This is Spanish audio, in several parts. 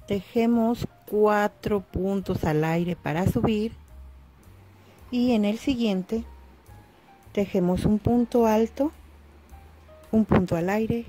Tejemos 4 puntos al aire para subir y en el siguiente tejemos un punto alto, un punto al aire,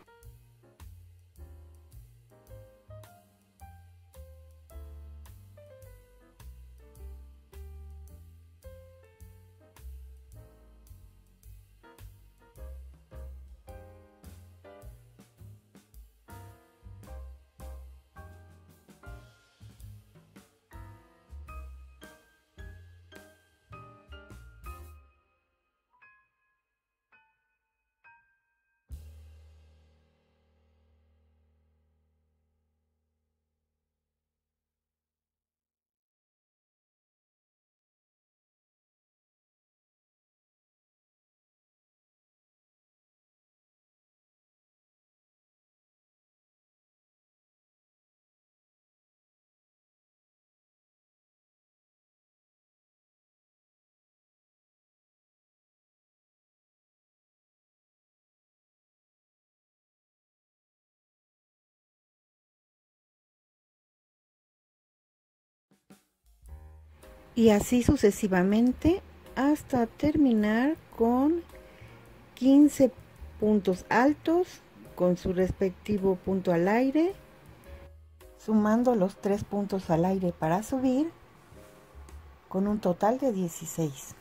y así sucesivamente hasta terminar con 15 puntos altos con su respectivo punto al aire, sumando los 3 puntos al aire para subir con un total de 16.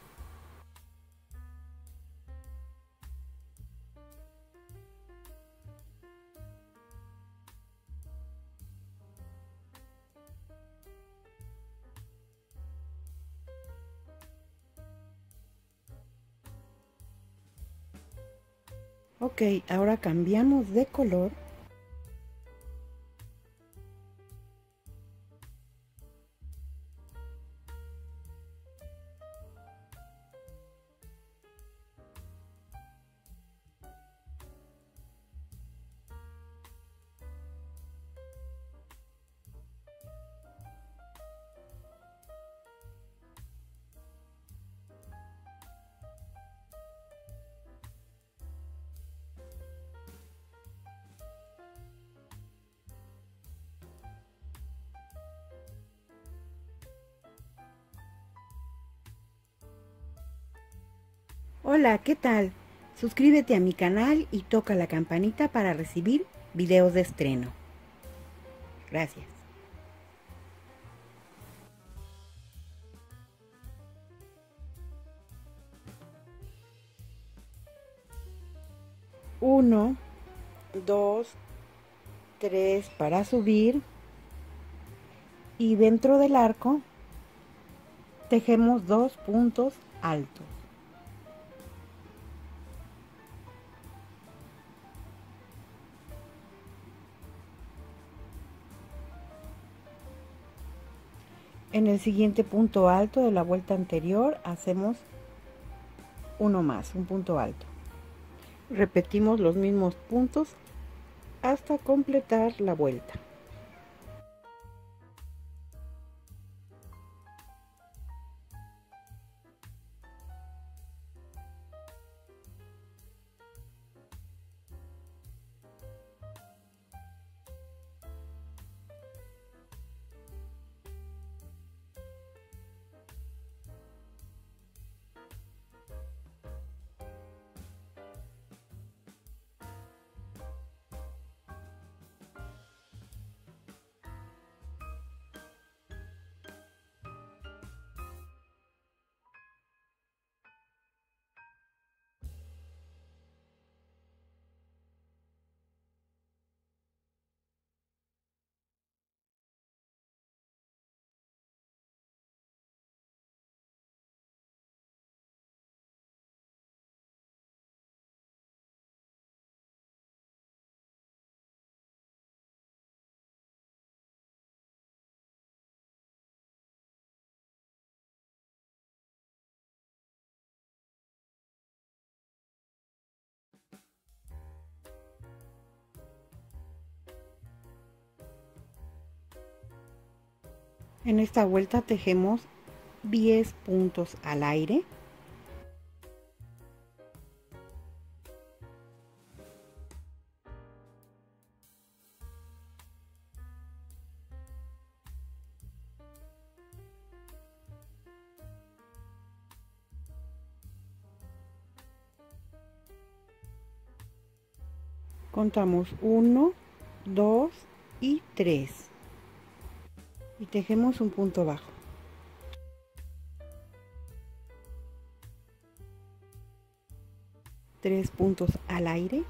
Ok, ahora cambiamos de color. Hola, ¿qué tal? Suscríbete a mi canal y toca la campanita para recibir videos de estreno. Gracias. Uno, dos, tres para subir y dentro del arco tejemos 2 puntos altos. En el siguiente punto alto de la vuelta anterior hacemos uno más, un punto alto. Repetimos los mismos puntos hasta completar la vuelta. En esta vuelta tejemos 10 puntos al aire. Contamos 1, 2 y 3 y tejemos un punto bajo. Tres puntos al aire.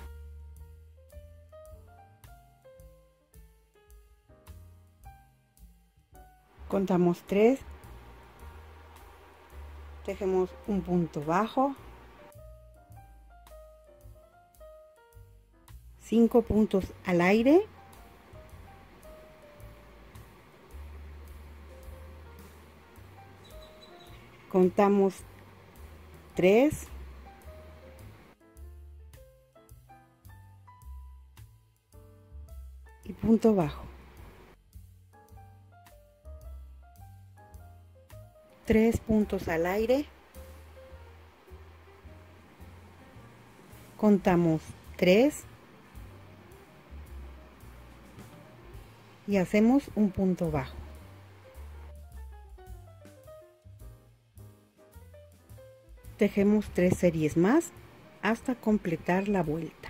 Contamos 3, tejemos un punto bajo, 5 puntos al aire, contamos 3, y punto bajo. 3 puntos al aire, contamos 3 y hacemos un punto bajo. Tejemos 3 series más hasta completar la vuelta.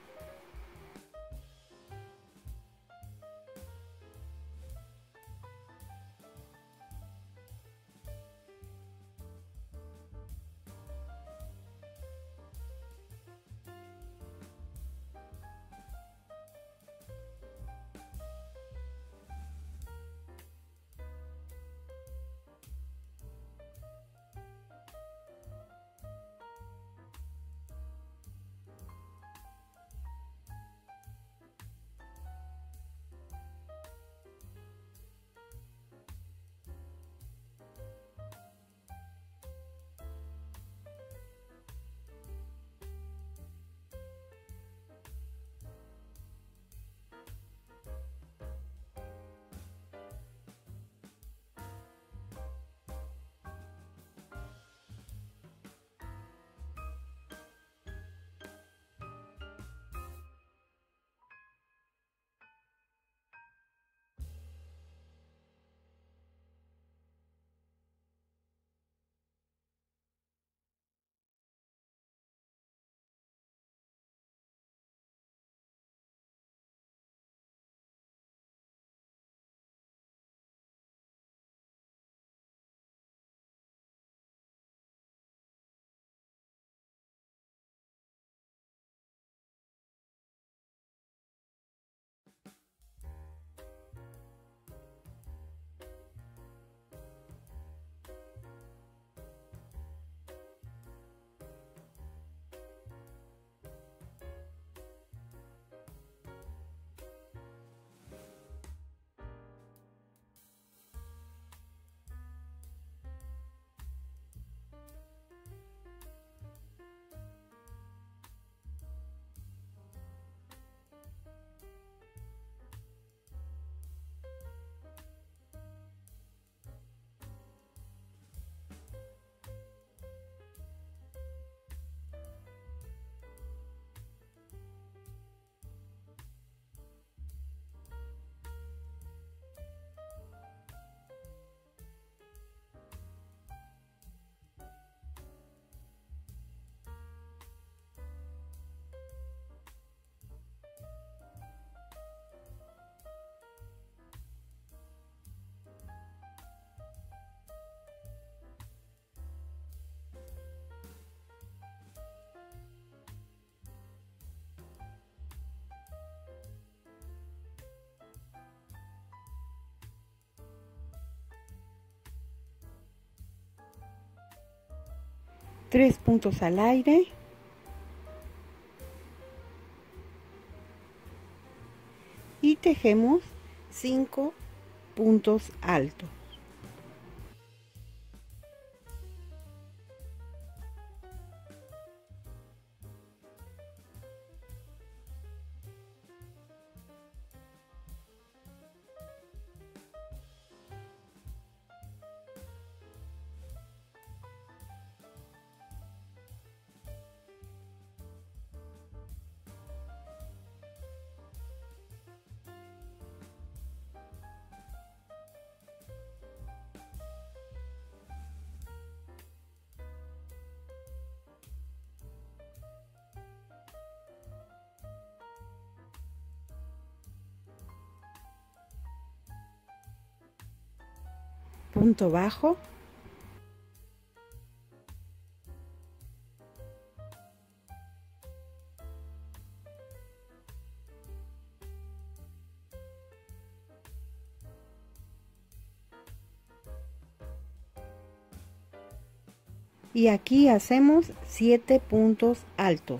Tres puntos al aire, y tejemos 5 puntos altos. punto bajo, y aquí hacemos 7 puntos altos.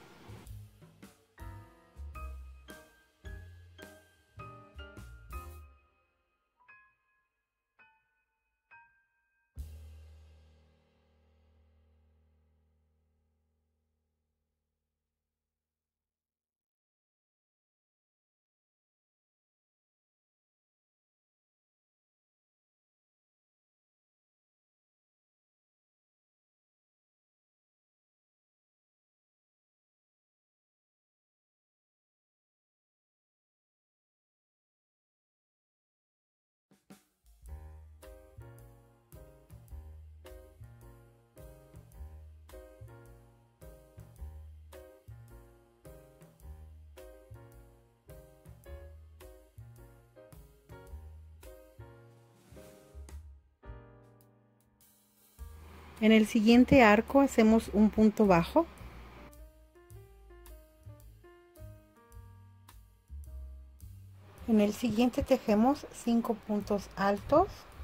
En el siguiente arco hacemos un punto bajo. En el siguiente tejemos 5 puntos altos.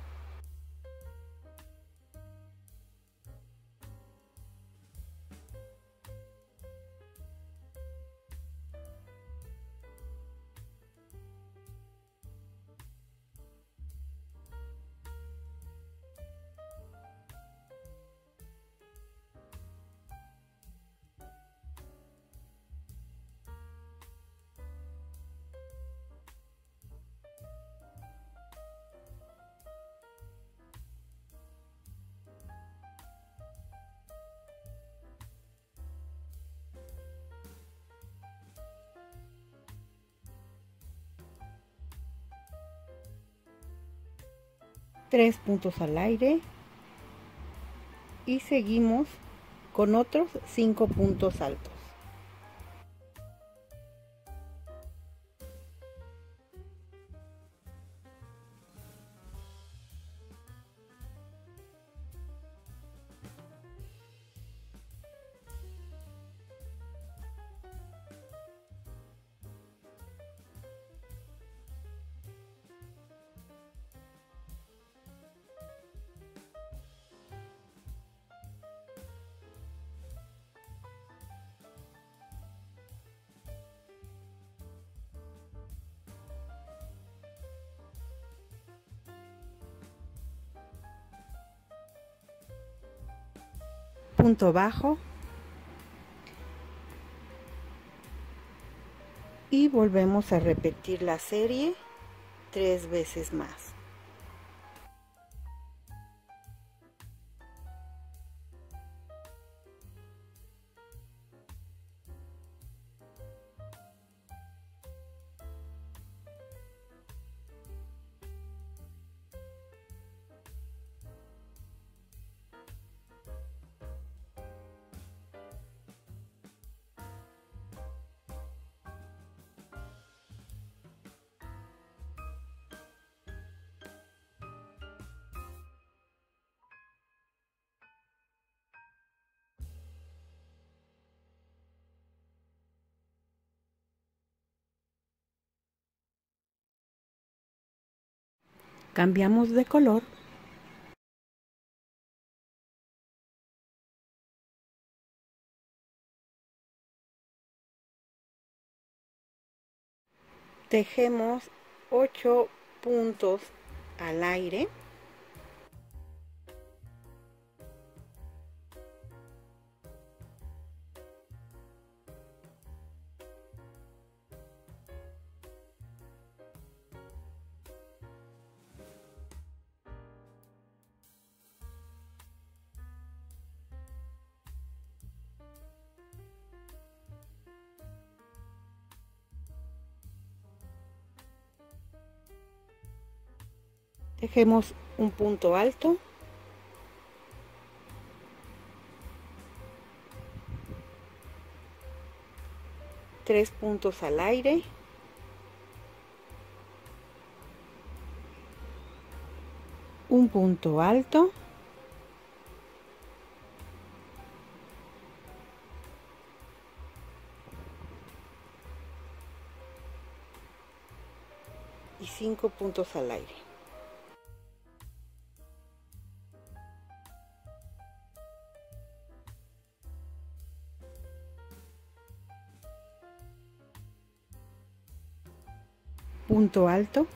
Tres puntos al aire y seguimos con otros 5 puntos altos. Punto bajo y volvemos a repetir la serie 3 veces más. Cambiamos de color tejemos 8 puntos al aire. Tejemos un punto alto, tres puntos al aire, un punto alto, y 5 puntos al aire. Punto alto,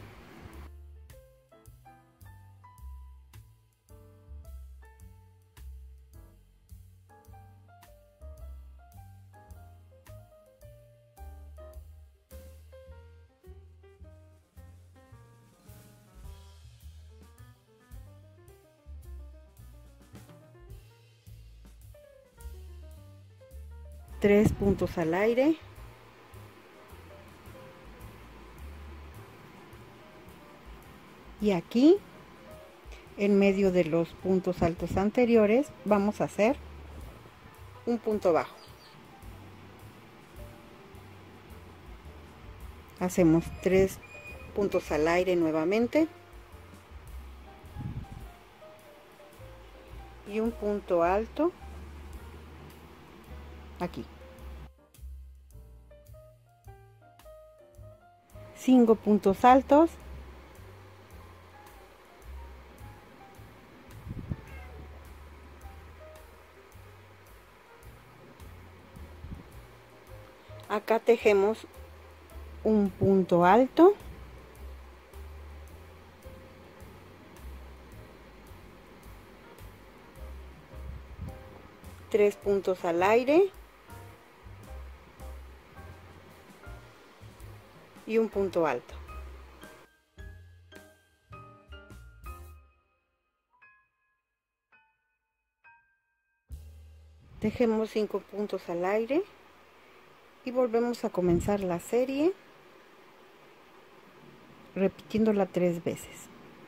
tres puntos al aire, y aquí en medio de los puntos altos anteriores vamos a hacer un punto bajo. Hacemos 3 puntos al aire nuevamente y un punto alto aquí. 5 puntos altos, acá tejemos un punto alto, tres puntos al aire y un punto alto. Tejemos 5 puntos al aire y volvemos a comenzar la serie repitiéndola 3 veces.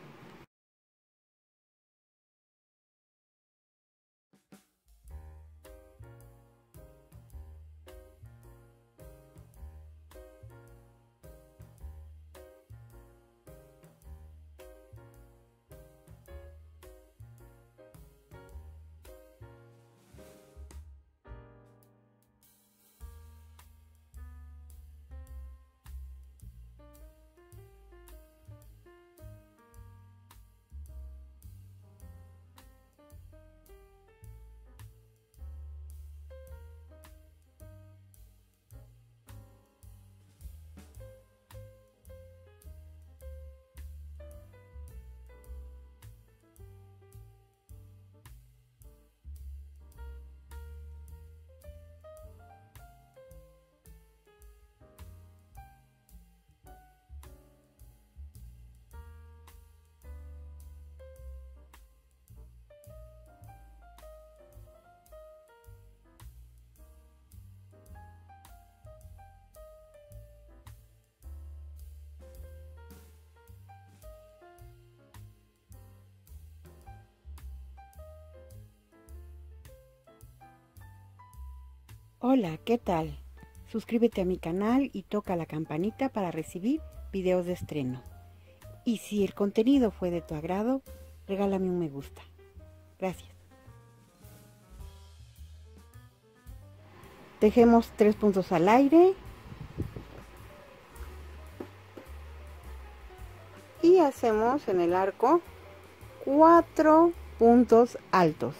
Hola, ¿qué tal? Suscríbete a mi canal y toca la campanita para recibir videos de estreno. Y si el contenido fue de tu agrado, regálame un me gusta. Gracias. Tejemos 3 puntos al aire y hacemos en el arco 4 puntos altos.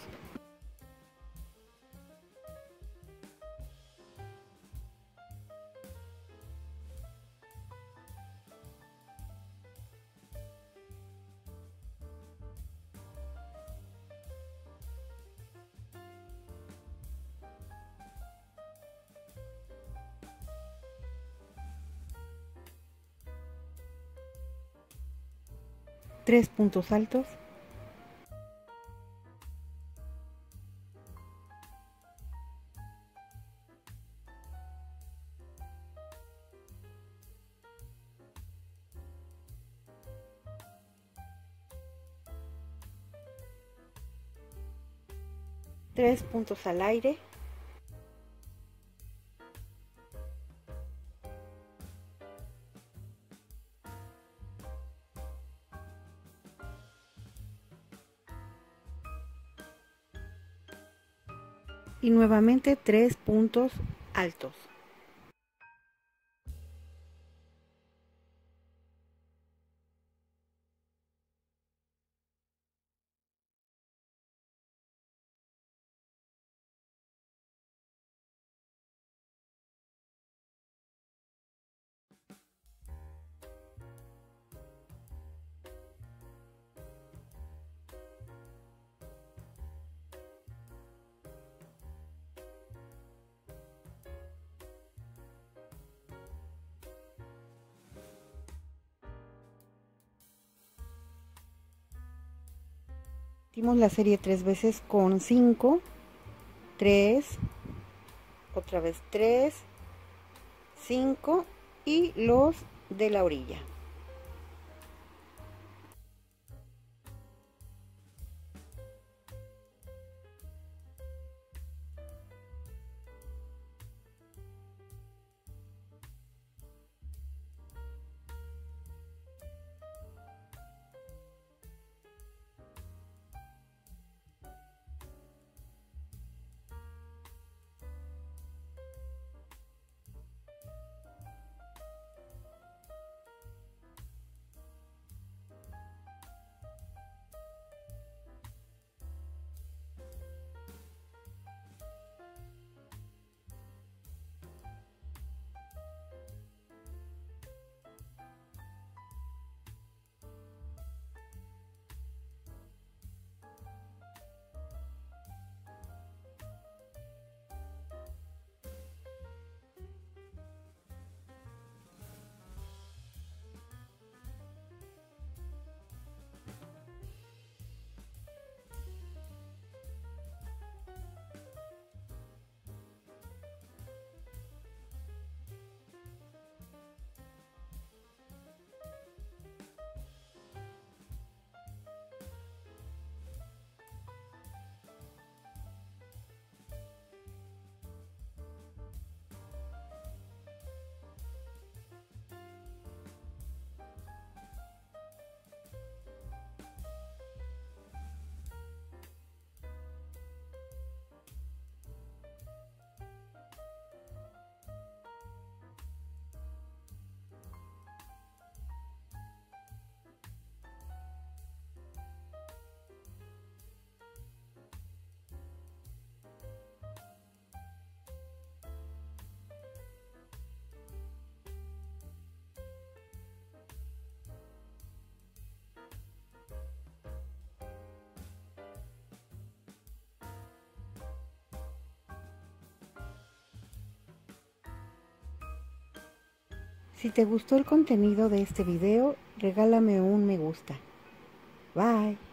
Tres puntos altos, tres puntos al aire, y nuevamente 3 puntos altos. Hicimos la serie 3 veces con 5, 3, otra vez 3, 5 y los de la orilla. Si te gustó el contenido de este video, regálame un me gusta. Bye.